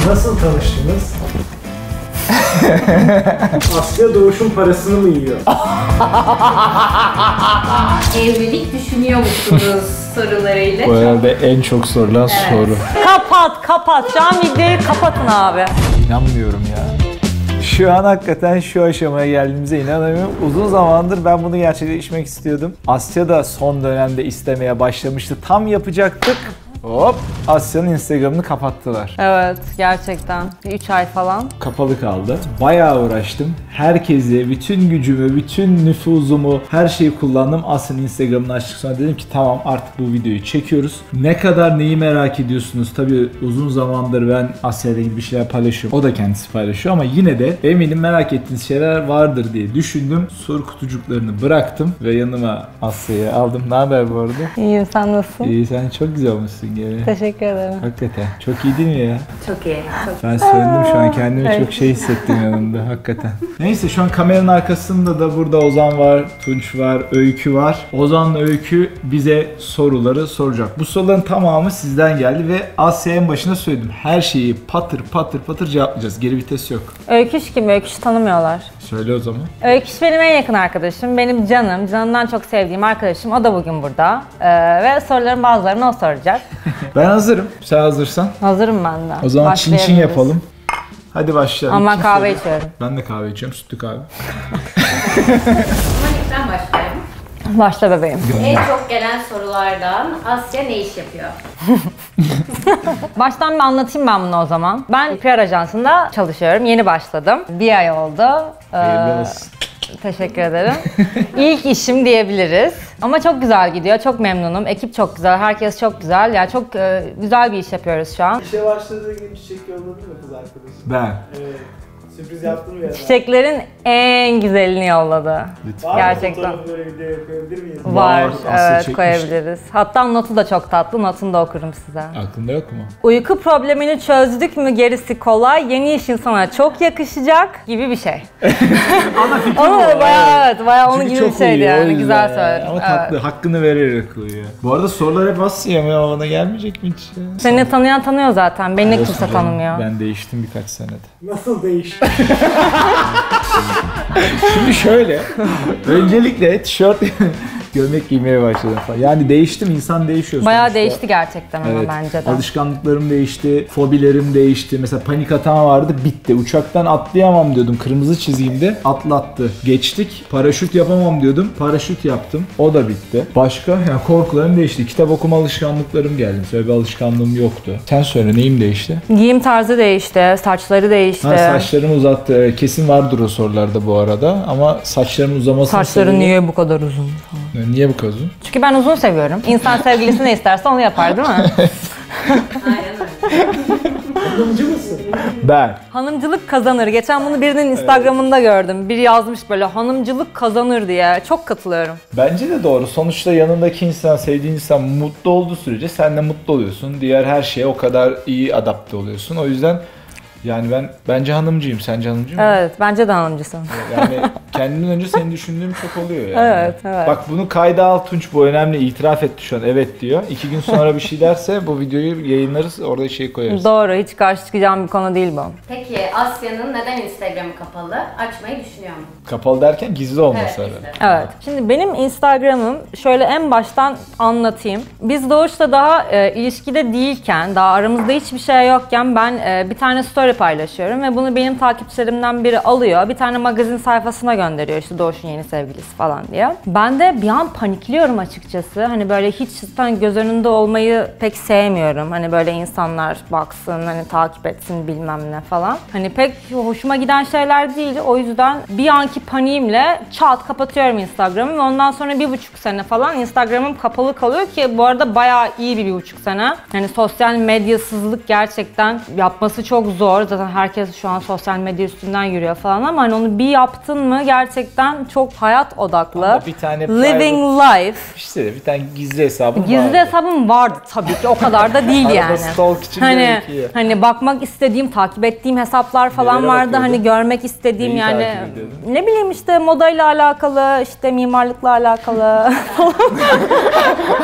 Nasıl tanıştınız? Asya Doğuş'un parasını mı yiyor? Evlilik düşünüyor musunuz sorularıyla? Bu arada en çok sorulan soru. Kapat. Şu an videoyu kapatın abi. İnanmıyorum ya. Şu an hakikaten şu aşamaya geldiğimize inanamıyorum. Uzun zamandır ben bunu gerçekleştirmek istiyordum. Asya da son dönemde istemeye başlamıştı. Tam yapacaktık. Hop! Asya'nın Instagram'ını kapattılar. Evet, gerçekten. 3 ay falan. Kapalı kaldı. Bayağı uğraştım. Herkese, bütün gücümü, bütün nüfuzumu, her şeyi kullandım. Asya'nın Instagram'ını açtık, sonra dedim ki tamam artık bu videoyu çekiyoruz. Ne kadar neyi merak ediyorsunuz? Tabii uzun zamandır ben Asya'yla ilgili bir şeyler paylaşıyorum. O da kendisi paylaşıyor ama yine de eminim merak ettiğiniz şeyler vardır diye düşündüm. Soru kutucuklarını bıraktım ve yanıma Asya'yı aldım. Ne haber bu arada? İyiyim, sen nasılsın? İyi, sen çok güzel olmuşsun gene. Teşekkür ederim. Hakikaten. Çok iyi değil mi ya? Çok iyi. Çok Ben söndüm şu an, kendimi Evet. çok şey hissettim yanımda hakikaten. Neyse şu an kameranın arkasında da burada Ozan var, Tunç var, Öykü var. Ozan'la Öykü bize soruları soracak. Bu soruların tamamı sizden geldi ve Asya'ya en başında söyledim. Her şeyi patır patır cevaplayacağız. Geri vites yok. Öyküş kim? Öyküş'ü tanımıyorlar. Söyle o zaman. Öyküş benim en yakın arkadaşım. Benim canım. Canımdan çok sevdiğim arkadaşım. O da bugün burada. Ve soruların bazılarını o soracak. Ben hazırım. Sen hazırsan. Hazırım ben de. O zaman çin çin Başlayabiliriz. yapalım. Hadi başlayalım. Ama ben Kim kahve soruyor? içiyorum. Ben de kahve içiyorum. Sütlü kahve. Manik'ten başlayalım. Başla bebeğim. En çok gelen sorulardan Asya ne iş yapıyor? Baştan bir anlatayım ben bunu o zaman. Ben PR ajansında çalışıyorum. Yeni başladım. Bir ay oldu. Hayırlı olsun. Teşekkür ederim. İlk işim diyebiliriz. Ama çok güzel gidiyor. Çok memnunum. Ekip çok güzel. Herkes çok güzel. Yani çok güzel bir iş yapıyoruz şu an. İşe başladığı gün çiçek yolladın mı kız arkadaşın? Ben. Evet. Sürpriz yaptın mı ya? Çiçeklerin en güzelini yolladı. Lütfen. Var mı Gerçekten. fotoğrafı böyle video yapabilir miyiz? Var. Asya Evet, çekmiş. koyabiliriz. Hatta notu da çok tatlı. Notunu da okurum size. Aklında yok mu? Uyku problemini çözdük mü gerisi kolay. Yeni işin sana çok yakışacak gibi bir şey. Ana fikri Ama bayağı onun Çünkü gibi bir çok şeydi uyuyor, o yani. yüzden Güzel ya. söyledin. Ama Evet. tatlı, hakkını vererek uyuyor. Bu arada sorular hep Asya ama bana gelmeyecek mi hiç ya? Seni tanıyan tanıyor zaten. Beni de Olsun kimse canım, tanımıyor. Ben değiştim birkaç senede. Nasıl değişti? Şimdi şöyle, öncelikle tişört, gömlek giymeye başladım falan. Yani değiştim, insan değişiyor Bayağı sonuçta. değişti gerçekten ama Evet, bence de. alışkanlıklarım değişti, fobilerim değişti. Mesela panik atağım vardı, bitti. Uçaktan atlayamam diyordum, kırmızı çizgimde, atlattı. Geçtik, paraşüt yapamam diyordum, paraşüt yaptım. O da bitti. Başka, yani korkularım değişti. Kitap okuma alışkanlıklarım geldi. Mesela bir alışkanlığım yoktu. Sen söyle, neyim değişti? Giyim tarzı değişti, saçları değişti. Ha, saçlarımı uzattı. Evet, kesin vardır o sorularda bu arada. Ama saçlarımın uzamasını Saçların niye bu kadar uzun? Niye bu kadar uzun? Çünkü ben uzun seviyorum. İnsan sevgilisi ne isterse onu yapar değil mi? Aynen öyle. Hanımcı mısın? Ben. Hanımcılık kazanır. Geçen bunu birinin Instagram'ında gördüm. Biri yazmış böyle hanımcılık kazanır diye. Çok katılıyorum. Bence de doğru. Sonuçta yanındaki insan, sevdiğin insan mutlu olduğu sürece sen de mutlu oluyorsun. Diğer her şeye o kadar iyi adapte oluyorsun. O yüzden yani ben bence hanımcıyım. Sence hanımcı mı? Evet, bence de hanımcısın. Yani kendimden önce seni düşündüğüm çok oluyor yani. Evet. Bak bunu kayda al Tunç, bu önemli, itiraf etti şu an, evet diyor. 2 gün sonra bir şey derse bu videoyu yayınlarız, orada şey koyarız. Doğru, hiç karşı çıkacağım bir konu değil bu. Peki Asya'nın neden Instagram'ı kapalı? Açmayı düşünüyor mu? Kapalı derken gizli olması Evet, herhalde. işte. Evet. Şimdi benim Instagram'ım şöyle en baştan anlatayım. Biz Doğuş'la daha ilişkide değilken, daha aramızda hiçbir şey yokken ben bir tane story paylaşıyorum ve bunu benim takipçilerimden biri alıyor. Bir tane magazin sayfasına gönderiyor işte Doğuş'un yeni sevgilisi falan diye. Ben de bir an panikliyorum açıkçası. Hani böyle hiç zaten göz önünde olmayı pek sevmiyorum. Hani böyle insanlar baksın, hani takip etsin bilmem ne falan. Hani pek hoşuma giden şeyler değil. O yüzden bir anki paniğimle çat kapatıyorum Instagram'ı ve ondan sonra 1,5 sene falan Instagram'ım kapalı kalıyor ki bu arada bayağı iyi bir 1,5 sene. Hani sosyal medyasızlık gerçekten yapması çok zor. Zaten herkes şu an sosyal medya üstünden yürüyor falan ama hani onu bir yaptın mı gerçekten çok hayat odaklı. Ama bir tane Living life. İşte bir tane gizli hesabım Gizli vardı. hesabım vardı tabii ki, o kadar da değil Arada yani. stalk için Hani gerekiyor. hani bakmak istediğim, takip ettiğim hesaplar falan Nelere vardı. bakıyordun? Hani görmek istediğim Neyi yani takip ediyordun? ne bileyim işte modayla alakalı, işte mimarlıkla alakalı.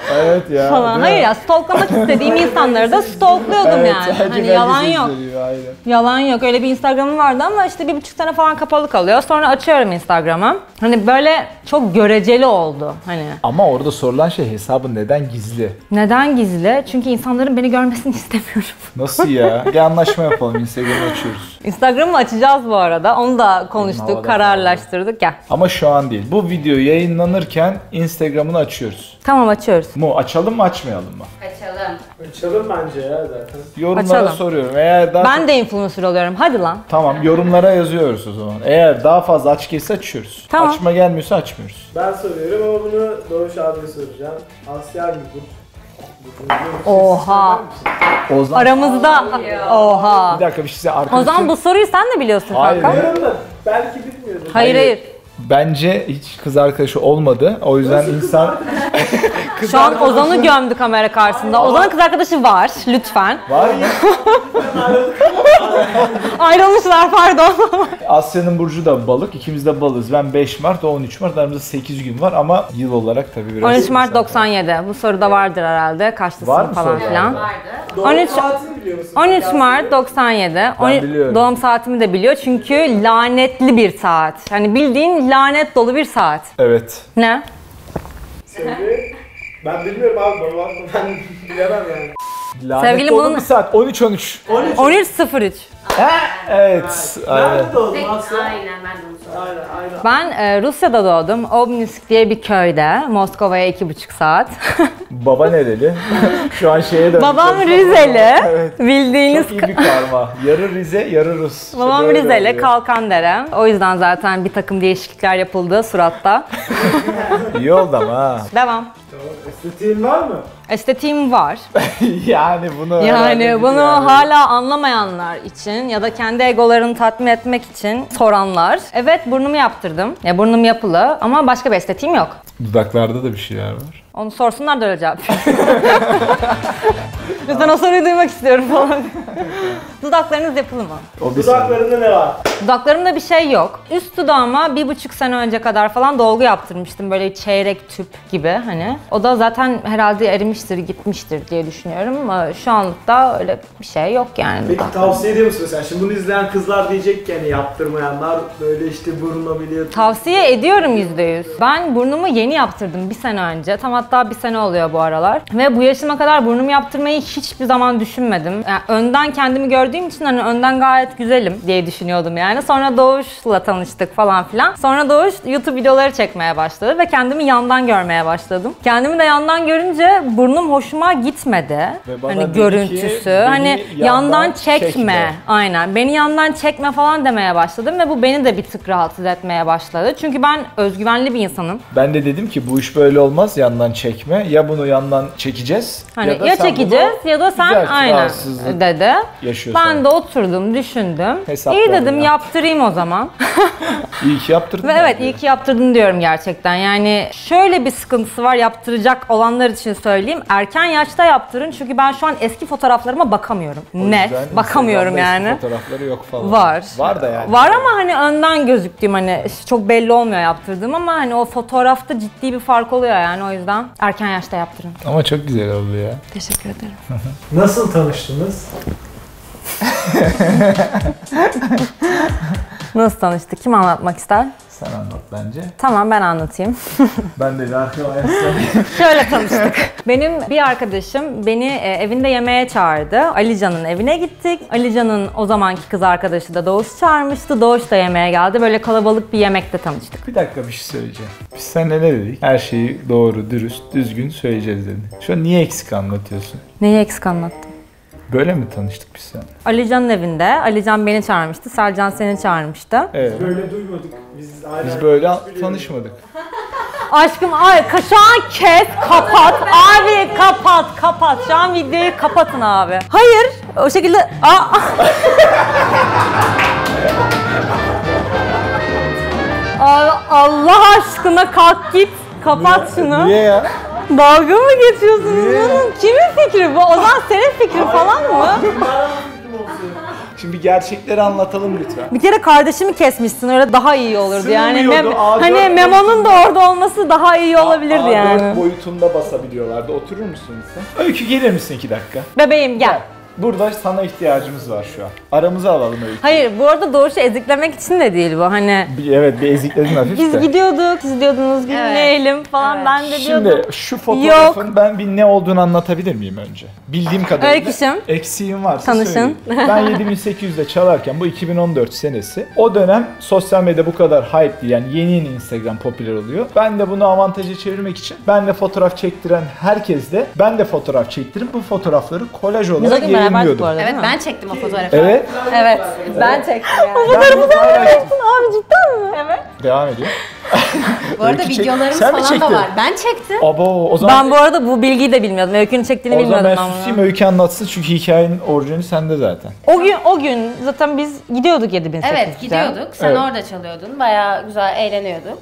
Evet ya. falan. değil Hayır mi? ya, stalklamak istediğim insanları da stalklıyordum Evet, yani. sadece Hani yalan belgesel yok. izleniyor, aynen. Yalan yok. Öyle bir Instagram'ım vardı ama işte 1,5 sene falan kapalı kalıyor. Sonra açıyorum Instagram'ı. Hani böyle çok göreceli oldu hani. Ama orada sorulan şey hesabın neden gizli? Neden gizli? Çünkü insanların beni görmesini istemiyorum. Nasıl ya? Gel anlaşma yapalım, Instagram'ı açıyoruz. Instagram'ı açacağız bu arada. Onu da konuştuk, havada kararlaştırdık. Gel. Ama şu an değil. Bu video yayınlanırken Instagram'ını açıyoruz. Tamam, açıyoruz. Açalım mı açmayalım mı? Açalım. Açalım bence ya zaten. Yorumlara Açalım. soruyorum. Eğer daha Ben de influencer oluyorum. Hadi lan. Tamam, yorumlara yazıyoruz o zaman. Eğer daha fazla aç gelirse açıyoruz. Tamam. Açma gelmiyorsa açmıyoruz. Ben soruyorum ama bunu Doğuş abiye soracağım. Asya abi bu. Oha. Ozan. Aramızda. Oha. Bir dakika, bir şey size O arkadaşım. zaman bu soruyu sen de biliyorsun Hayır, kanka. hayır. Biliyorum da belki bilmiyordur. Hayır hayır. Bence hiç kız arkadaşı olmadı. O yüzden insan Şu an Ozan'ı gömdü kamera karşısında. Ozan'ın kız arkadaşı var. Lütfen. var mı? Ayrılmışlar, pardon. Asya'nın burcu da balık. İkimiz de balız. Ben 5 Mart, o 13 Mart. Aramızda 8 gün var ama yıl olarak tabii biraz. 13 Mart 97. Bu soruda vardır herhalde. Kaçlısın Var mı falan soruda? filan. Vardı. Doğum 13 saatini biliyor musun? 13 Mart 97. biliyorum. Doğum saatimi de biliyor çünkü lanetli bir saat. Hani bildiğin lanet dolu bir saat. Evet. Ne? Söyle. Ben bilmiyorum abi, bana bakma, ben bilemem yani. Lanet Sevgili dolu bunun- bir saat. 13-13. 13.03. Evet. Aynen. Nerede doğdun Tek, Asya? aynen ben de onu sordum. Aynen. Ben Rusya'da doğdum. Obninsk diye bir köyde. Moskova'ya 2,5 saat. Baba nereli? Şu an şeye döndük. Babam Rizeli. Evet. Bildiğiniz Çok iyi bir karma. Yarı Rize, yarı Rus. Babam Böyle Rizeli, oluyor. Kalkandere. O yüzden zaten bir takım değişiklikler yapıldı suratta. İyi oldu ama ha. Devam. Tamam. Estetiğin var mı? Estetiğim var. Yani bunu Yani bunu yani. hala anlamayanlar için ya da kendi egolarını tatmin etmek için soranlar. Evet, burnumu yaptırdım. Ya burnum yapılı ama başka bir estetiğim yok. Dudaklarda da bir şeyler var. Onu sorsunlar da öyle cevap. Lütfen o soruyu duymak istiyorum falan. Dudaklarınız yapılı mı? O bir soru. Dudaklarında ne var? Dudaklarımda bir şey yok. Üst dudağıma 1,5 sene önce kadar falan dolgu yaptırmıştım. Böyle çeyrek tüp gibi hani. O da zaten herhalde erimiştir, gitmiştir diye düşünüyorum. Ama şu anlıkta öyle bir şey yok yani. Peki dudakta. tavsiye ediyor musun mesela? Şimdi bunu izleyen kızlar diyecek ki hani yaptırmayanlar böyle işte burun ameliyatı. Tavsiye ediyorum %100. Ben burnumu yeni yaptırdım bir sene önce. Tam hatta bir sene oluyor bu aralar. Ve bu yaşıma kadar burnumu yaptırmayı hiçbir zaman düşünmedim. Yani önden kendimi gördüğüm için hani önden gayet güzelim diye düşünüyordum yani. Sonra Doğuş'la tanıştık falan filan. Sonra Doğuş YouTube videoları çekmeye başladı ve kendimi yandan görmeye başladım. Kendimi de yandan görünce burnum hoşuma gitmedi. Ve bana Hani dedi ki, görüntüsü. beni Hani yandan yandan çekme. çekme. Aynen. Beni yandan çekme falan demeye başladım ve bu beni de bir tık rahatsız etmeye başladı. Çünkü ben özgüvenli bir insanım. Ben de dedim ki bu iş böyle olmaz, yandan çekme. Ya bunu yandan çekeceğiz Hani da ya sen çekeceğiz bunu ya da sen düzelt, aynen rahatsızlık dedi. yaşıyorsan. Ben de oturdum, düşündüm. Hesapladın İyi dedim, ya. yaptırayım o zaman. İyi ki yaptırdın. Ve evet, bence. iyi ki yaptırdın diyorum gerçekten. Yani şöyle bir sıkıntısı var yaptıracak olanlar için söyleyeyim. Erken yaşta yaptırın çünkü ben şu an eski fotoğraflarıma bakamıyorum. O Net yüzden bakamıyorum Instagram'da yani. eski fotoğrafları yok falan. Var. Var da yani. Var ama hani önden gözüktüğüm hani çok belli olmuyor yaptırdığım ama hani o fotoğrafta ciddi bir fark oluyor yani, o yüzden erken yaşta yaptırın. Ama çok güzel oldu ya. Teşekkür ederim. Nasıl tanıştınız? Nasıl tanıştık? Kim anlatmak ister? Sen anlat bence. Tamam, ben anlatayım. Ben de bir arkama yazsam. Şöyle tanıştık. Benim bir arkadaşım beni evinde yemeğe çağırdı. Alican'ın evine gittik. Alican'ın o zamanki kız arkadaşı da Doğuş çağırmıştı. Doğuş da yemeğe geldi. Böyle kalabalık bir yemekte tanıştık. Bir dakika, bir şey söyleyeceğim. Biz seninle ne dedik? Her şeyi doğru, dürüst, düzgün söyleyeceğiz dedin. Şu an niye eksik anlatıyorsun? Neyi eksik anlattım? Böyle mi tanıştık biz seninle? Alican'ın evinde. Alican beni çağırmıştı. Selcan seni çağırmıştı. Evet. Böyle duymadık. Biz hala Biz böyle biliyoruz. tanışmadık. Aşkım ay şu an kes, kapat. Abi kapat. Şu an videoyu kapatın abi. Hayır, o şekilde... Abi Allah aşkına kalk git. Kapat şunu. Niye ya? Dalga mı geçiyorsunuz Niye? bunun? Kimin fikri bu? O zaman senin fikrin falan mı? Bunlardan bir fikrim olsun. Şimdi bir gerçekleri anlatalım lütfen. Bir kere kardeşimi kesmişsin, öyle daha iyi olurdu yani. Sığmıyordu, A4 Hani Memo'nun da orada olması daha iyi olabilirdi A4 yani. boyutunda basabiliyorlardı. Oturur musun lütfen? Öykü gelir misin 2 dakika? Bebeğim gel. Burada sana ihtiyacımız var şu an. Aramıza alalım Öykü. Hayır, bu arada Doğuş'u eziklemek için de değil bu. Hani Evet, bir ezikledin hafif biz de. gidiyorduk, siz diyordunuz gitmeyelim falan. Evet. Ben de diyordum. Şimdi şu fotoğrafın ben bir ne olduğunu anlatabilir miyim önce? Bildiğim kadarıyla. Öyküşüm. Eksiğim varsa Tanışın. söyleyeyim. Ben 7800'de çalarken bu 2014 senesi. O dönem sosyal medya bu kadar hype değil. Yani yeni Instagram popüler oluyor. Ben de bunu avantaja çevirmek için ben de fotoğraf çektiren herkes de ben de fotoğraf çektirip bu fotoğrafları kolaj Biz o olarak gün beraberdik bu yayınlıyordum. arada. Evet değil mi? ben çektim o fotoğrafı. Evet. Evet. Ben çektim yani. Ben bunu paylaştım. Abi cidden mi? Evet. Devam ediyor. Bu arada Öykü çek- videolarımız Sen mi falan da çektin? var. Ben çektim. Abo, o zaman Ben bu arada bu bilgiyi de bilmiyordum. Öykünün çektiğini o zaman bilmiyordum ben ben susayım, bunu. Öykü anlatsın çünkü hikayenin orijini sende zaten. O gün zaten biz gidiyorduk 7800'de. Evet gidiyorduk. Sen Evet. orada çalıyordun. Bayağı güzel eğleniyorduk.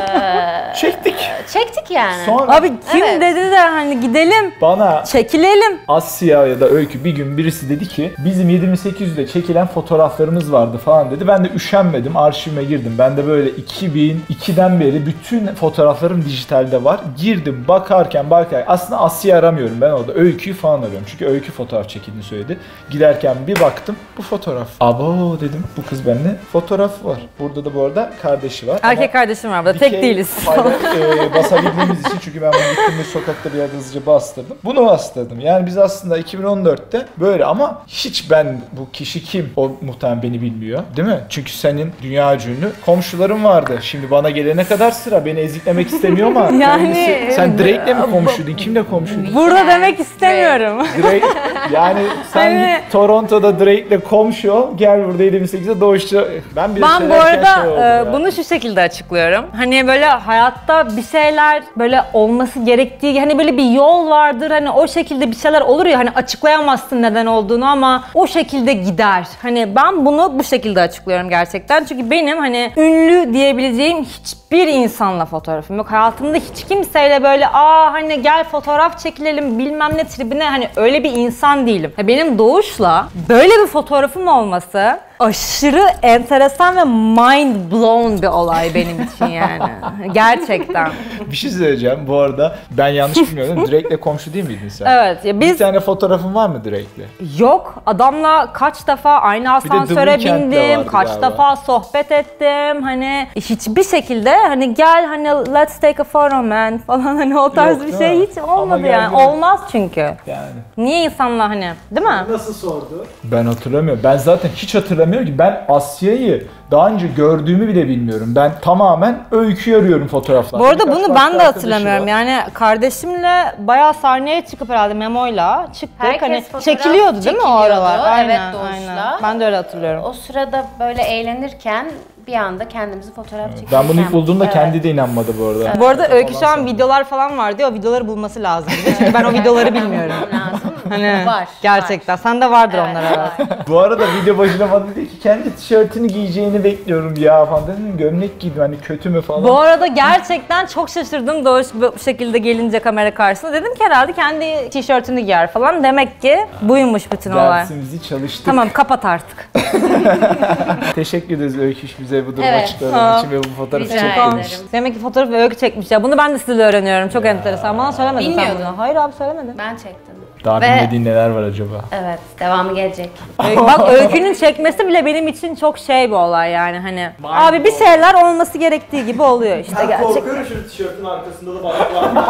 Çektik. Çektik yani. Sonra Abi kim Evet. dedi de hani gidelim, bana çekilelim. Asya ya da Öykü bir gün birisi dedi ki bizim 7800'de çekilen fotoğraflarımız vardı falan dedi. Ben de üşenmedim, arşivime girdim. Ben de böyle 2002'den beri bütün fotoğraflarım dijitalde var. Girdim bakarken aslında Asya'yı aramıyorum ben orada. Öykü'yü falan arıyorum. Çünkü Öykü fotoğraf çekildiğini söyledi. Giderken bir baktım bu fotoğraf. Abo dedim bu kız benimle fotoğraf var. Burada da bu arada kardeşi var. Erkek kardeşim var burada, tek Dikey değiliz. basabildiğimiz için çünkü ben bunu gittiğimde sokakta bir yerde hızlıca bastırdım. Bunu bastırdım. Yani biz aslında 2014'te böyle ama hiç ben bu kişi kim? O muhtemelen beni bilmiyor. Değil mi? Çünkü senin dünya ünlü komşuların vardı. Şimdi bana gelene kadar sıra beni eziklemek istemiyor ama Yani- kendisi- sen Drake'le mi komşuydun? Kimle komşuydun? Burada demek istemiyorum. Drake yani sen Hani- git Toronto'da Drake'le komşu ol. Gel burada 78'de doğuşça. Ben bir Ben bu söylerken arada şey oldu ya. bunu şu şekilde açıklıyorum. Hani böyle hayatta bir şeyler böyle olması gerektiği, hani böyle bir yol vardır. Hani o şekilde bir şeyler olur ya, hani açıklayamazsın neden olduğunu ama o şekilde gider. Hani ben bunu bu şekilde açıklıyorum gerçekten. Çünkü benim hani ünlü diyebileceğim hiçbir insanla fotoğrafım yok. Hayatımda hiç kimseyle böyle hani gel fotoğraf çekilelim bilmem ne tribine, hani öyle bir insan değilim. Benim Doğuş'la böyle bir fotoğrafım olması aşırı enteresan ve mind blown bir olay benim için yani. Gerçekten. Bir şey söyleyeceğim bu arada. Ben yanlış bilmiyorum. Drake'le komşu değil miydin sen? Evet. Ya Bir biz tane fotoğrafın var mı Drake'le? yok. Adamla kaç defa aynı asansöre The Weeknd'de bindim. vardı Kaç galiba. defa sohbet ettim. Hani hiçbir şekilde hani gel hani let's take a photo man falan, hani o tarz Yok, bir değil şey mi? hiç olmadı Ama yani. geldi. Olmaz çünkü. Yani. Niye insanlar hani, değil mi? Nasıl sordu? Ben hatırlamıyorum. Ben zaten hiç hatırlamıyorum ki. Ben Asya'yı daha önce gördüğümü bile bilmiyorum. Ben tamamen Öykü'yü arıyorum fotoğraflarda. Bu arada Birkaç bunu başka ben de arkadaşı hatırlamıyorum. var. Yani kardeşimle bayağı sahneye çıkıp herhalde Memo'yla çıktık. Herkes Hani fotoğraf çekiliyordu değil mi o çekiliyordu. aralar? Evet, Aynen, Doğuş'la. aynen. Ben de öyle hatırlıyorum. O sırada böyle eğlenirken bir anda kendimizi fotoğraf çekirken. Ben bunu ilk bulduğumda Evet. kendi de inanmadı bu arada. Bu arada Öykü şu Falan an sandım. videolar falan var diyor. O videoları bulması lazım. Bir de. Çünkü ben o videoları bilmiyorum. Lazım. Hani Var. gerçekten. Sende vardır Evet, onlar var. evet. Bu arada video başına bana dedi ki kendi tişörtünü giyeceğini bekliyorum ya falan dedim. Gömlek giydim hani kötü mü falan. Bu arada gerçekten çok şaşırdım Doğuş bu şekilde gelince kamera karşısında. Dedim ki herhalde kendi tişörtünü giyer falan. Demek ki buymuş bütün olay. Dersimizi çalıştık. Tamam kapat artık. Teşekkür ederiz Öykü bize bu durumu Evet. açıkladığın için ve bu fotoğrafı Rica çektiğin için. ederim. Demek ki fotoğraf Öykü çekmiş ya. Bunu ben de sizle öğreniyorum. Çok enteresan. Bana söylemedin sen Bilmiyordum. bunu. Hayır abi söylemedin. Ben çektim. Daha Ve- bilmediğin neler var acaba? Evet, devamı gelecek. Bak Öykü'nün çekmesi bile benim için çok şey bir olay yani hani. Abi bir şeyler olması gerektiği gibi oluyor işte Ben gerçek. korkuyorum şu tişörtün arkasında da balık var.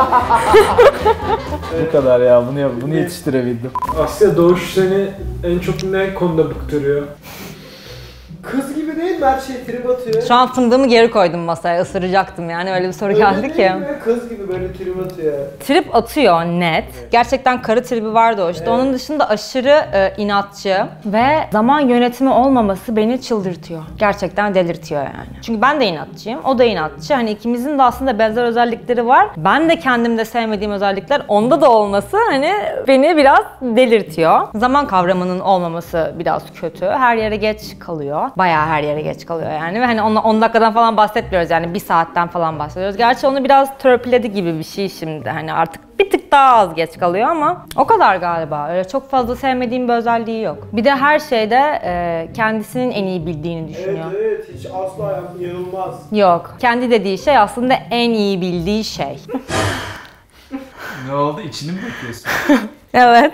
Bu kadar ya bunu yetiştirebildim. Asya Doğuş seni en çok ne konuda bıktırıyor? Kız gibi değil mi? Her şey trip atıyor. Şu an fındığımı geri koydum masaya, ısıracaktım yani öyle bir soru Öyle geldi değil ki. mi? Kız gibi böyle trip atıyor. Trip atıyor net. Gerçekten karı tribi vardı o işte. Onun dışında aşırı inatçı ve zaman yönetimi olmaması beni çıldırtıyor. Gerçekten delirtiyor yani. Çünkü ben de inatçıyım, o da inatçı. Hani ikimizin de aslında benzer özellikleri var. Ben de kendimde sevmediğim özellikler onda da olması hani beni biraz delirtiyor. Zaman kavramının olmaması biraz kötü. Her yere geç kalıyor. Bayağı her yere yere geç kalıyor yani. Ve hani 10 dakikadan falan bahsetmiyoruz yani 1 saatten falan bahsediyoruz. Gerçi onu biraz törpüledi gibi bir şey şimdi. Hani artık bir tık daha az geç kalıyor ama o kadar galiba. Öyle çok fazla sevmediğim bir özelliği yok. Bir de her şeyde kendisinin en iyi bildiğini düşünüyor. Evet, hiç asla yanılmaz. Yok. Kendi dediği şey aslında en iyi bildiği şey. Ne oldu? İçini mi bakıyorsun? Evet.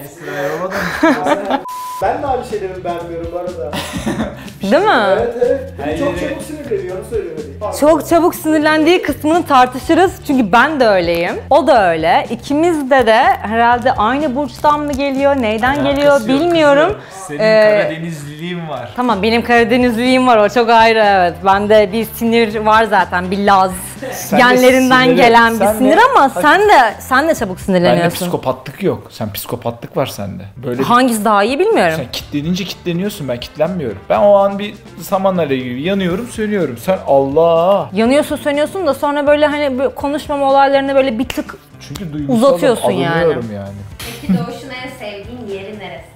Ben de aynı şeyleri beğenmiyorum bu arada. Değil mi? Evet. Çok çabuk sinirleniyor, onu söylemeliyim. Çok çabuk sinirlendiği kısmını tartışırız çünkü ben de öyleyim. O da öyle. İkimiz de herhalde aynı burçtan mı geliyor, neyden geliyor bilmiyorum. Senin Karadenizliliğin var. Tamam, benim Karadenizliliğim var, o çok ayrı, evet. Bende bir sinir var zaten, bir Laz genlerinden gelen bir sinir ama sen de çabuk sinirleniyorsun. Bende psikopatlık yok. Sen psikopatlık var sende. Böyle hangisi daha iyi bilmiyorum. sen kitlenince kitleniyorsun, ben kitlenmiyorum. Ben o an bir saman alevi gibi yanıyorum, sönüyorum. Sen Allah. Yanıyorsun, sönüyorsun da sonra böyle hani böyle konuşmama olaylarını böyle bir tık Çünkü duygusal uzatıyorsun yani. yani. Peki Doğuş'un en sevdiğin yeri neresi?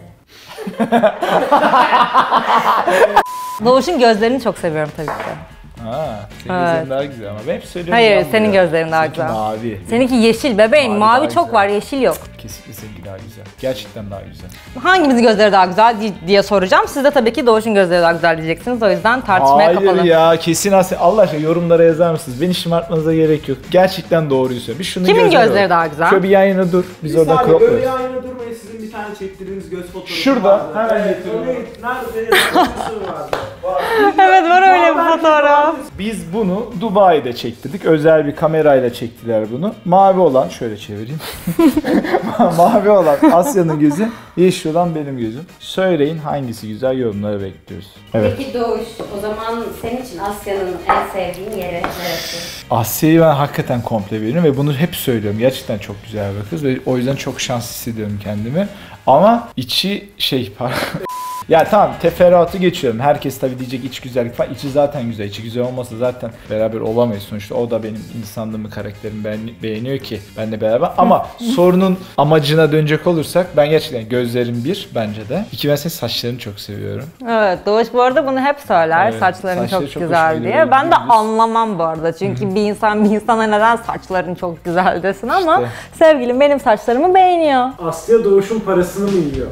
Doğuş'un gözlerini çok seviyorum tabii ki. Ha, senin Evet. gözlerin daha güzel ama ben hep söylüyorum. Hayır, yanmıyor. senin gözlerin daha Seninki güzel. mavi. Seninki yeşil bebeğim. Mavi Mavi daha çok güzel. var, yeşil yok. Kesinlikle seninki daha güzel. Gerçekten daha güzel. Hangimizin gözleri daha güzel diye soracağım. Siz de tabii ki Doğuş'un gözleri daha güzel diyeceksiniz. O yüzden tartışmaya Hayır kapalı. ya, kesin Allah aşkına yorumlara yazar mısınız? Beni şımartmanıza gerek yok. Gerçekten doğruyu söylüyor. Bir şunu Kimin gözleri gözleri bak. daha güzel? Şöyle bir yan yana dur. Biz oradan Öyle cropluyoruz. aynı durmayın, sizin bir tane çektirdiğiniz göz fotoğrafı Şurada, vardı. hemen Evet, getiriyorum. nerede? Fotoğrafı vardı. Evet, var öyle bir fotoğraf. Biz bunu Dubai'de çektirdik. Özel bir kamerayla çektiler bunu. Mavi olan, şöyle çevireyim. Mavi olan Asya'nın gözü, yeşil olan benim gözüm. Söyleyin hangisi güzel, yorumlara bekliyoruz. Evet. Peki Doğuş, o zaman senin için Asya'nın en sevdiğin yeri neresi? Asya'yı ben hakikaten komple veriyorum ve bunu hep söylüyorum. Gerçekten çok güzel bir kız ve o yüzden çok şanslı hissediyorum kendimi. Ama içi Ya tamam, teferruatı geçiyorum. Herkes tabii diyecek iç güzellik falan. İçi zaten güzel. İçi güzel olmasa zaten beraber olamayız sonuçta. O da benim insanlığımı, karakterimi beğeniyor ki ben de beraber. Ama sorunun amacına dönecek olursak ben gerçekten gözlerim bir bence de. İki, ben senin saçlarını çok seviyorum. Evet, Doğuş bu arada bunu hep söyler. Evet, Saçların saçları çok çok güzel hoşuma diye. gidiyor. Ben de Gündüz. anlamam bu arada. Çünkü bir insana neden saçların çok güzel desin ama İşte. sevgilim benim saçlarımı beğeniyor. Asya Doğuş'un parasını mı yiyor?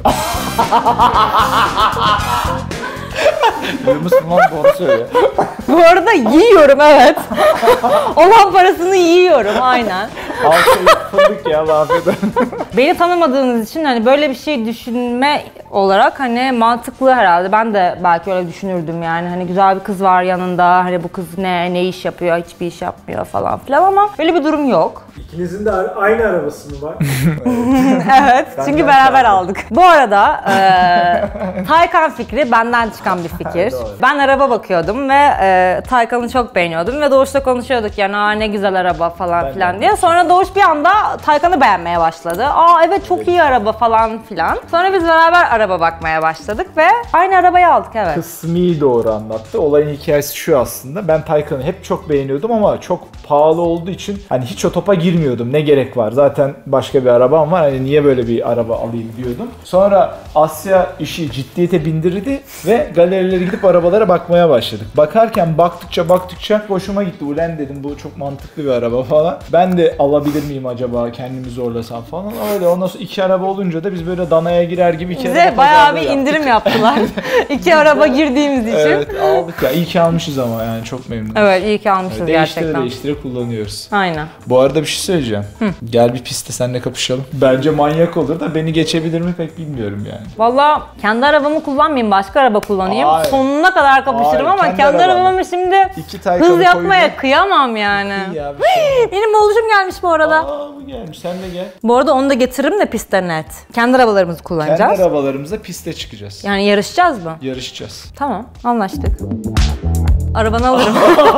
Biliyor musun lan, doğru söylüyor. Bu arada yiyorum, evet. Olan parasını yiyorum aynen. Alçayı fındık ya, laf eder. Beni tanımadığınız için hani böyle bir şey düşünme olarak hani mantıklı herhalde. Ben de belki öyle düşünürdüm yani. Hani güzel bir kız var yanında. Hani bu kız ne iş yapıyor, hiçbir iş yapmıyor falan filan ama öyle bir durum yok. İkinizin de aynı arabası mı var? Evet, çünkü beraber aldık. Bu arada Taycan fikri benden çıkan bir fikir. Doğru. Ben araba bakıyordum ve Taycan'ı çok beğeniyordum ve Doğuş'la konuşuyorduk yani aa ne güzel araba falan Ben filan de. diye. Sonra Doğuş bir anda Taycan'ı beğenmeye başladı. Aa evet çok iyi araba falan filan. Sonra biz beraber araba bakmaya başladık ve aynı arabayı aldık, evet. Kısmi doğru anlattı. Olayın hikayesi şu aslında. Ben Taycan'ı hep çok beğeniyordum ama çok pahalı olduğu için hani hiç o topa girmiyordum. Ne gerek var? Zaten başka bir arabam var. Hani niye böyle bir araba alayım diyordum. Sonra Asya işi ciddiyete bindirdi ve galerilere gidip arabalara bakmaya başladık. Bakarken baktıkça hoşuma gitti. Ulan dedim bu çok mantıklı bir araba falan. Ben de alabilir miyim acaba, kendimi zorlasam falan. Öyle ondan sonra iki araba olunca da biz böyle danaya girer gibi iki Bize araba bayağı pazarlığı bir yaptık. indirim yaptılar. İki araba girdiğimiz için. Evet aldık ya. İyi ki almışız ama yani çok memnunum. Evet, iyi ki almışız gerçekten. Değiştire kullanıyoruz. Aynen. Bu arada bir şey söyleyeceğim. Gel bir pistte seninle kapışalım. Bence manyak olur da beni geçebilir mi pek bilmiyorum yani. Valla kendi arabamı kullanmayayım, başka araba kullanayım. Hayır. Sonuna kadar kapışırım Hayır, ama kendi kendi arabanla. arabamı şimdi İki Taycan'ı hız yapmaya koyacağım. kıyamam yani. İyi ya bir şey. Benim oğluşum gelmiş bu arada. Aa bu gelmiş, sen de gel. Bu arada onu da getiririm de pistte net. Kendi arabalarımızı kullanacağız. Kendi arabalarımızla piste çıkacağız. Yani yarışacağız mı? Yarışacağız. Tamam, anlaştık. Arabanı alırım.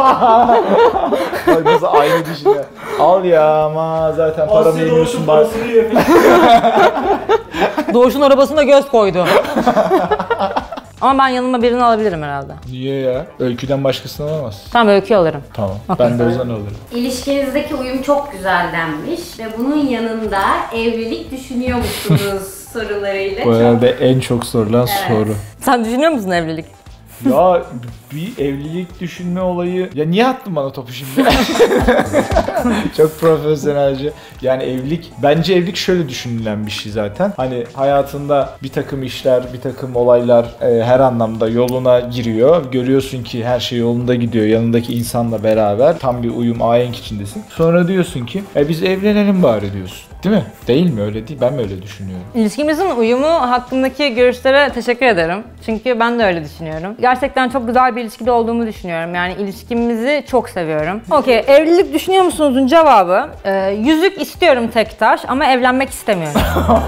Ay nasıl aynı düşünüyor. Al ya ama zaten paramı Asya yemiyorsun Doğuş'un bak. parasını yiyor. Doğuş'un arabasına göz koydu. Ama ben yanıma birini alabilirim herhalde. Niye ya? Öyküden başkasını alamaz. Tamam, Öykü alırım. Tamam. Ben de Ozan alırım. İlişkinizdeki uyum çok güzel denmiş ve bunun yanında evlilik düşünüyor musunuz sorularıyla Bu çok... herhalde en çok sorulan Evet. soru. Sen düşünüyor musun evlilik? Ya bir evlilik düşünme olayı... Ya niye attın bana topu şimdi? Çok profesyonelce. Yani bence evlilik şöyle düşünülen bir şey zaten. Hani hayatında bir takım işler, bir takım olaylar her anlamda yoluna giriyor. Görüyorsun ki her şey yolunda gidiyor. Yanındaki insanla beraber tam bir uyum, ahenk içindesin. Sonra diyorsun ki biz evlenelim bari diyorsun. Değil mi? Değil mi? Öyle değil. Ben mi öyle düşünüyorum? İlişkimizin uyumu hakkındaki görüşlere teşekkür ederim. Çünkü ben de öyle düşünüyorum. Gerçekten çok güzel bir ilişkide olduğumu düşünüyorum. Yani ilişkimizi çok seviyorum. Okey, evlilik düşünüyor musunuzun cevabı yüzük istiyorum tek taş ama evlenmek istemiyorum.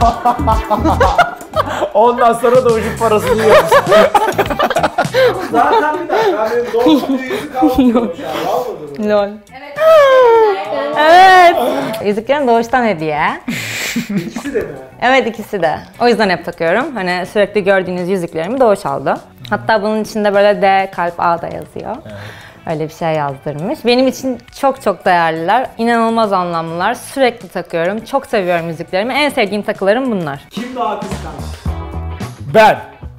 Ondan sonra da ucuk parasını yiyoruz. Zaten bir dakika. Benim doğum günü yüzük almadım şu an. Almadım. Lol. Evet. Evet. Yüzüklerin doğuştan hediye. İkisi de mi? Evet, ikisi de. O yüzden hep takıyorum. Hani sürekli gördüğünüz yüzüklerimi doğuş aldı. Hatta bunun içinde böyle D, kalp, A da yazıyor. Evet. Öyle bir şey yazdırmış. Benim için çok çok değerliler. İnanılmaz anlamlılar. Sürekli takıyorum. Çok seviyorum yüzüklerimi. En sevdiğim takılarım bunlar. Kim daha kıskanç? Ben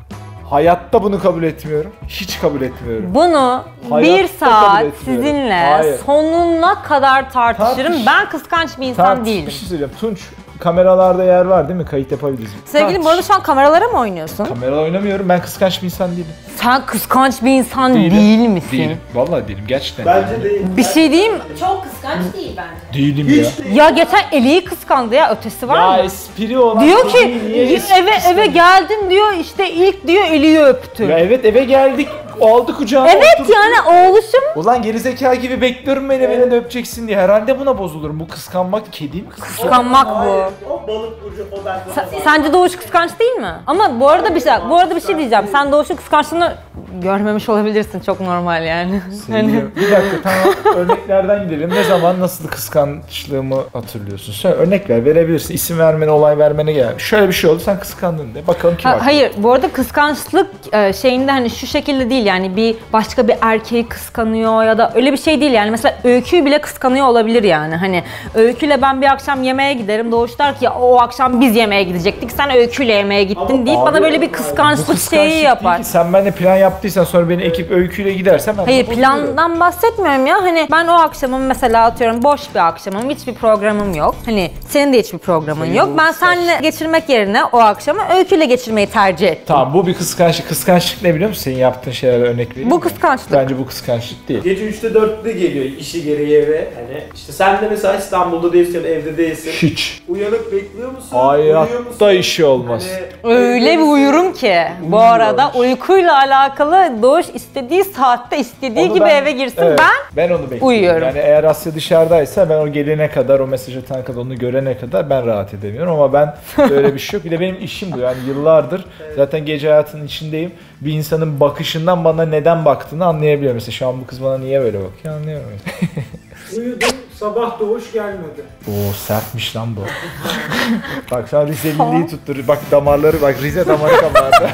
hayatta bunu kabul etmiyorum. Hiç kabul etmiyorum. Bunu Hayatta bir saat kabul etmiyorum. sizinle Hayır. sonuna kadar tartışırım. Tartış. Ben kıskanç bir insan değilim. Bir şey söyleyeceğim. Tunç, kameralarda yer var değil mi? Kayıt yapabiliriz. Sevgilim, bu arada şu an kameralara mı oynuyorsun? Kamera oynamıyorum. Ben kıskanç bir insan değilim. Sen kıskanç bir insan Değilim. değil misin? Değilim. Vallahi değilim. Gerçekten Bence değil. Bir şey diyeyim. Çok kıskanç değil bence. değilim ya. Hiç değil. Ya geçen Eli'yi kıskandı ya, ötesi var Ya mı? espri olan Diyor şey ki niye espri eve geldim diyor, işte ilk diyor Eli'yi öptü. Ya evet, eve geldik. Aldı kucağıma Evet oturdu. yani oğluşum. Ulan gerizekalı gibi bekliyorum beni de öpeceksin diye. Herhalde buna bozulurum. Bu kıskanmak kedi mi? Kıskanmak bu. Hayır, o balık burcu, o ben. Sence Doğuş kıskanç değil mi? Ama bu arada bir şey diyeceğim. Sen Doğuş'un kıskançlığını görmemiş olabilirsin, çok normal yani. Sevgilim, bir dakika, tamam, örneklerden gidelim. Ne zaman nasıl kıskançlığımı hatırlıyorsun? Söyle, örnek verebilirsin. İsim vermene, olay vermene gel. Şöyle bir şey oldu, sen kıskandın de. Bakalım kim haklı. Hayır, bu arada kıskançlık şeyinde hani şu şekilde değil yani bir başka bir erkeği kıskanıyor ya da öyle bir şey değil yani. Mesela Öykü'yü bile kıskanıyor olabilir yani. Hani Öykü'yle ben bir akşam yemeğe giderim. Doğuş der ki ya o akşam biz yemeğe gidecektik, sen Öykü'yle yemeğe gittin deyip bana böyle bir kıskançlık şeyi yapar. Değil ki. Sen benimle plan yaptıysan sonra beni ekip Öykü'yle gidersen ben... Hayır, plandan bahsetmiyorum ya. Hani ben o akşamım mesela atıyorum boş bir akşamım, hiçbir programım yok. Hani senin de hiçbir programın yok. Ben seninle geçirmek yerine o akşamı Öykü'yle geçirmeyi tercih ettim. Tamam, bu bir kıskançlık. Kıskançlık ne biliyor musun? Senin yaptığın şeylere örnek vereyim Bu mi? kıskançlık. Bence bu kıskançlık değil. Gece 3'te 4'te geliyor işi gereği eve. Hani işte sen de mesela İstanbul'da değilsin, evde değilsin. Hiç. Uyanık bekliyor musun? Uyuyor musun? Hayatta işi olmaz. Öyle bir uyurum ki bu arada uykuyla alakalı Doğuş istediği saatte istediği Onu gibi ben- eve girsin, evet, ben onu bekliyorum. uyuyorum. Yani eğer Asya dışarıdaysa ben o gelene kadar, o mesaj atana kadar, onu görene kadar ben rahat edemiyorum ama ben böyle bir şey yok. Bir de benim işim bu yani yıllardır zaten gece hayatının içindeyim. Bir insanın bakışından bana neden baktığını anlayabiliyorum. Mesela şu an bu kız bana niye böyle bakıyor anlayamıyorum. Uyudum, sabah Doğuş gelmedi. Oo, sertmiş lan bu. Bak şu an Rizeliliği tutturur. Bak damarları, bak Rize damarı kabardı.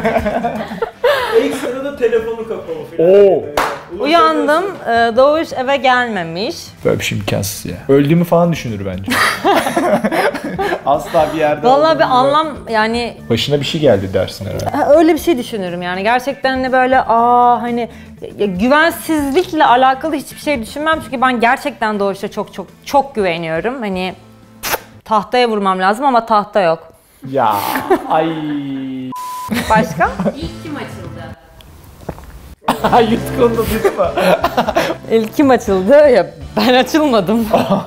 Ekstra da telefonu kapalı falan. Oo. uyandım, Doğuş eve gelmemiş. Böyle bir şey imkansız ya. Öldüğümü falan düşünür bence. Asla bir yerde Vallahi bir olduğumu- anlam yani Başına bir şey geldi dersin herhalde. öyle bir şey düşünürüm yani gerçekten hani böyle hani güvensizlikle alakalı hiçbir şey düşünmem çünkü ben gerçekten Doğuş'a çok güveniyorum. Hani tahtaya vurmam lazım ama tahta yok. Ya ay. Başka? İlk kim açıldı? Yutkundu değil mi? İlk kim açıldı? Ya ben açılmadım.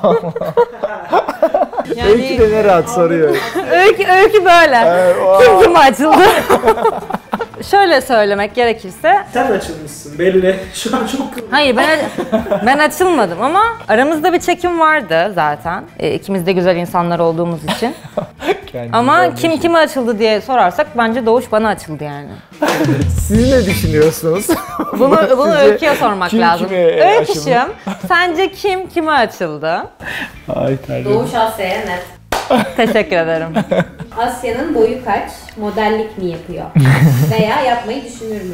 Öykü de ne rahat soruyor. öykü böyle. Evet, Kim açıldı? Şöyle söylemek gerekirse, Sen açılmışsın belli. Şu an çok kızdım. hayır ben açılmadım ama aramızda bir çekim vardı zaten. İkimiz de güzel insanlar olduğumuz için. Ama kim kime açıldı diye sorarsak bence Doğuş bana açıldı yani. Siz ne düşünüyorsunuz? Bunu Sizce Öykü'ye sormak kim lazım. kime Öyküşüm, sence kim kime açıldı? Ay terledim. Doğuş Asya'ya net. Teşekkür ederim. Asya'nın boyu kaç? Modellik mi yapıyor? Veya yapmayı düşünür mü?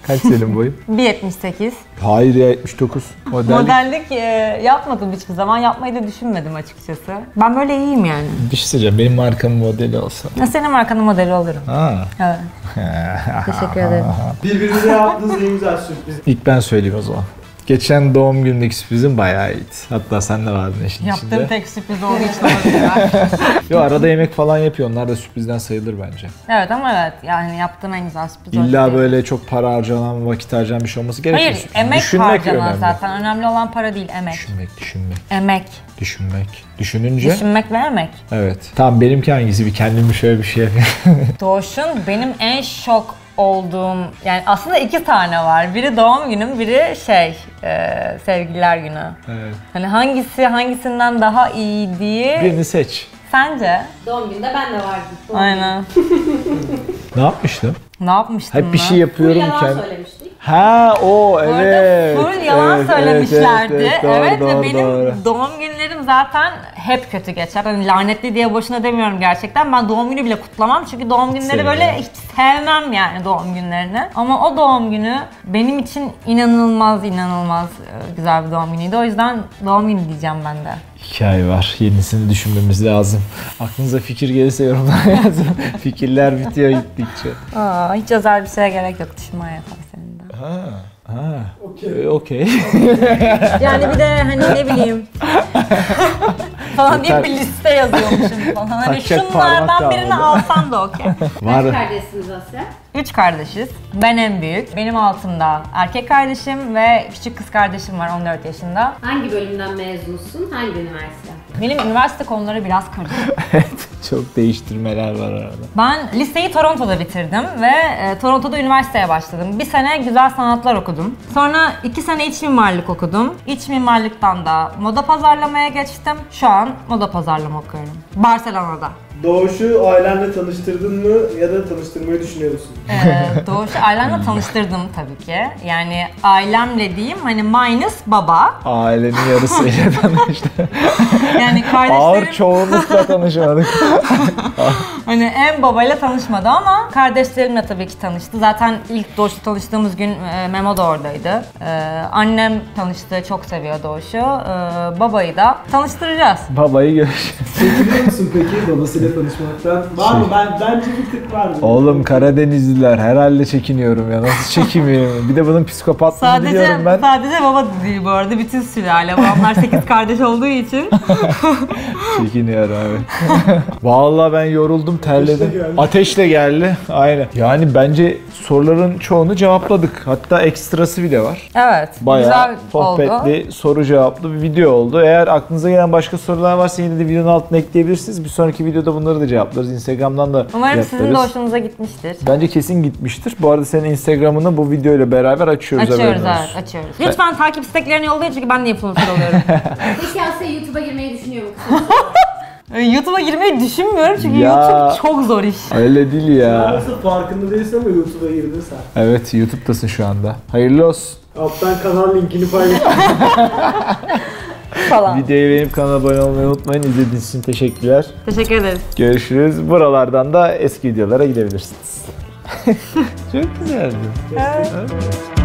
Kaç senin boyun? 1.78. Hayır ya 79. Modellik yapmadım hiçbir zaman. Yapmayı da düşünmedim açıkçası. Ben böyle iyiyim yani. Bir şey söyleyeceğim. Benim markamın modeli olsa. Senin markanın modeli olurum. Ha. Evet. Teşekkür ederim. Birbirinize yaptığınız en güzel sürpriz. İlk ben söyleyeyim o zaman. Geçen doğum günündeki sürprizim bayağı iyiydi. Hatta sen de vardın eşin Yaptığım içinde. tek sürpriz olduğu için olabilir. Yo arada yemek falan yapıyor. Onlar da sürprizden sayılır bence. Evet ama evet yani yaptığım en güzel sürpriz oldu. İlla böyle çok para harcanan, vakit harcanan bir şey olması gerekmiyor. Hayır, emek Düşünmek harcanan önemli. zaten. Önemli olan para değil, emek. Düşünmek. Emek. Düşününce. Düşünmek ve emek. Evet. Tamam benimki hangisi? Bir kendimi şöyle bir şey yapayım. Doğuş'un benim en şok olduğum, yani aslında 2 tane var. Biri doğum günüm, biri sevgililer günü. Evet. Hani hangisinden daha iyi diye. Birini seç. Sence? Doğum günde ben de vardım. Aynen. Ne yapmıştım? Ne yapmıştın Hep bir şey Bu yapıyorum yalan söylemiştik. Ha o Bu arada evet. full yalan Evet, söylemişlerdi. evet, doğru, ve benim doğru. doğum günlerim zaten hep kötü geçer. Hani lanetli diye boşuna demiyorum gerçekten. Ben doğum günü bile kutlamam çünkü doğum günleri Sevmem. böyle hiç sevmem yani doğum günlerini. Ama o doğum günü benim için inanılmaz güzel bir doğum günüydü. O yüzden doğum günü diyeceğim ben de. Hikaye var. Yenisini düşünmemiz lazım. Aklınıza fikir gelirse yorumlara yazın. Fikirler bitiyor gittikçe. Hiç özel bir şeye gerek yok, düşünmeye yapar senin de. Okey. Yani bir de hani ne bileyim falan diye Yeter. bir liste yazıyormuşum falan. Hani Takacak parmak şunlardan birini kalmadı. alsan da okey. Var. Kaç kardeşsiniz Asya? 3 kardeşiz. Ben en büyük. Benim altımda erkek kardeşim ve küçük kız kardeşim var 14 yaşında. Hangi bölümden mezunsun? Hangi üniversite? Benim üniversite konuları biraz karışık. Çok değiştirmeler var arada. Ben liseyi Toronto'da bitirdim ve Toronto'da üniversiteye başladım. Bir sene güzel sanatlar okudum. Sonra 2 sene iç mimarlık okudum. İç mimarlıktan da moda pazarlamaya geçtim. Şu an moda pazarlama okuyorum. Barcelona'da. Doğuş'u ailenle tanıştırdın mı ya da tanıştırmayı düşünüyor musun? Doğuş'u ailemle tanıştırdım tabii ki. Yani ailemle diyeyim hani minus baba. Ailenin yarısıyla tanıştı. Yani Ağır kardeşlerim çoğunlukla tanışmadık. hani en babayla tanışmadı ama kardeşlerimle tabii ki tanıştı. Zaten ilk Doğuş'la tanıştığımız gün Memo da oradaydı. Annem tanıştı, çok seviyor Doğuş'u. Babayı da tanıştıracağız. Babayı görüşürüz. Çekiliyor musun peki babasıyla tanışmaktan? Var mı? Bence bir tık var. Oğlum Karadenizliler herhalde çekiniyorum ya. Nasıl çekinmiyorum? Bir de bunun psikopatlığını biliyorum ben. Sadece baba değil bu arada, bütün sülale. Babamlar 8 kardeş olduğu için. Çekiniyorum evet. Vallahi ben yoruldum, terledim. Ateşle geldi. Ateşle geldi. Aynen. Yani bence soruların çoğunu cevapladık. Hatta ekstrası bile var. Evet, Bayağı güzel oldu. sohbetli, soru cevaplı bir video oldu. Eğer aklınıza gelen başka sorular varsa yine de videonun altına ekleyebilirsiniz. Bir sonraki videoda bunları da cevaplarız. Instagram'dan da Umarım sizin de cevaplarız. hoşunuza gitmiştir. Bence kesin gitmiştir. Bu arada senin Instagram'ını bu videoyla beraber açıyoruz. Açıyoruz, haberin evet, olsun. açıyoruz. Lütfen takip isteklerini yollayın çünkü ben de influencer oluyorum. Peki Asya YouTube'a girmeyi düşünüyor mu? YouTube'a girmeyi düşünmüyorum çünkü Ya. YouTube çok zor iş. Öyle değil ya. Nasıl farkında değilsin ama YouTube'a girdin sen. Evet, YouTube'dasın şu anda. Hayırlı olsun. Alttan kanal linkini paylaş. Falan. Videoyu beğenip kanala abone olmayı unutmayın. İzlediğiniz için teşekkürler. Teşekkür ederiz. Görüşürüz. Buralardan da eski videolara gidebilirsiniz. Çok güzeldi. Evet.